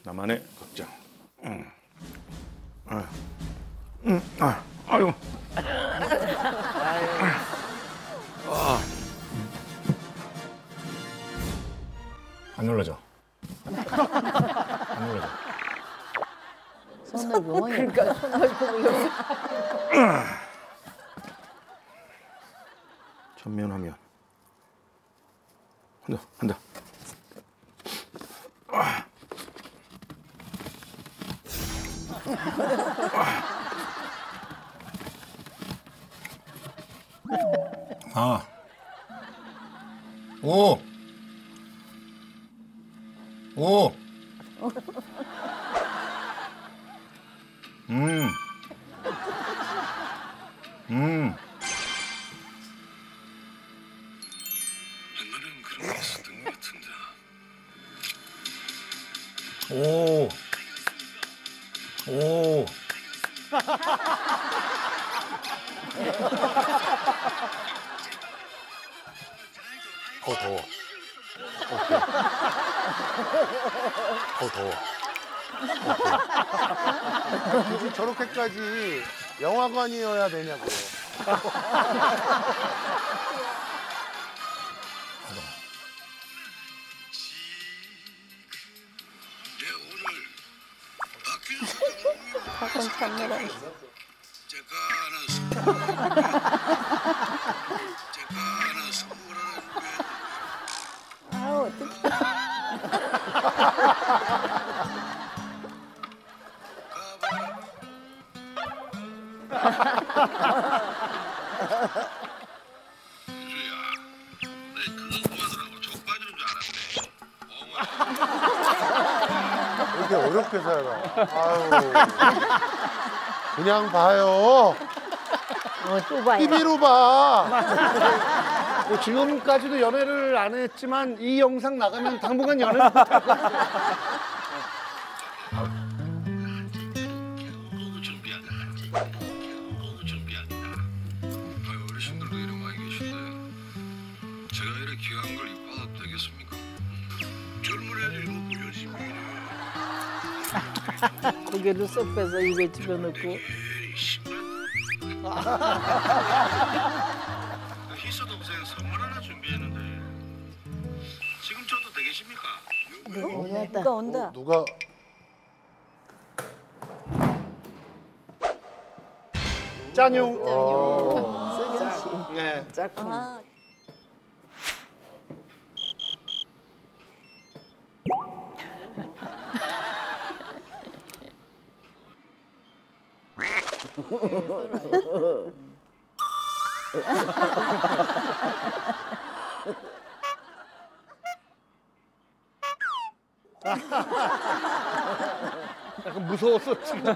나만의 극장. 아유. 안 눌러져. 안 눌러져. 손 넓고 그러니까 손 넓고 여기. 전면하면 한다. 아. 오. 오. 옛날에는 그런 게 있었던 것 같은데. 오. 오. 더워. 더워. 굳이 저렇게까지 영화관이어야 되냐고요. 내 오늘 박균수 사건 참느라. 제가 하나 선물 하나 아우 어떡해. 유주야, 내 그거 보아들하고 족빠지는 줄 알았네. 이렇게 어렵게 살아. 아유. 그냥 봐요. 또 봐요. TV로 봐. 뭐 지금까지도 연애를 안 했지만 이 영상 나가면 당분간 연애를 못할 것 같아요. 개운보고 준비한다. 개운보고 준비한다. 아유, 어르신들도 이래 많이 계신데 제가 이렇게 귀한 걸 입어도 되겠습니까? 젊은 애들이 먹고 열심히 일해. 고개를 쏙 빼서 입에 집어넣고. 괜히 신발. 희수 동생 선물 하나 준비했는데 지금 줘도 되겠습니까? 누가 온다. 누가 짠용. 서경 씨. 네. 짝꿍. 약간 무서웠어 지금.